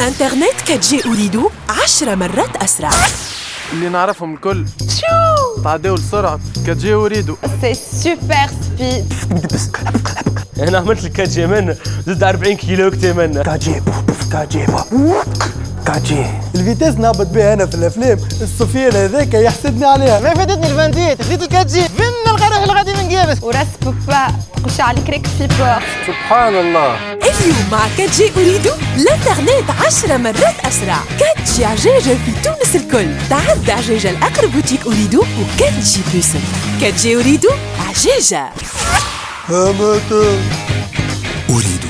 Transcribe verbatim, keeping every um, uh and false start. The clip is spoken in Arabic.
انترنت كات جي أريد عشر مرات أسرع. اللي نعرفهم الكل شو تعداو لسرعة كات جي أريد. سي سوبر سبيد. انا عملت لك كات جي من زدت أربعين كيلو كتي من كات جي بوف بوف كات جي بوف كات جي. الفيتاس نهبط بها انا في الافلام، السفيان هذاك يحسدني عليها. ما فاتتني الفانتيت خديت الكات جي فين الغرح اللي غادي من قيابس وراس بوبا تخش عليك ريك في بورت. سبحان الله. اليوم مع كات جي أريد الانترنت عشر مرات أسرع. كات جي عجاجة في تونس الكل. تعد عجاجة الأقرب بوتيك أريد وكات جي بوسن. كات جي أريد عجاجة. همتا أريد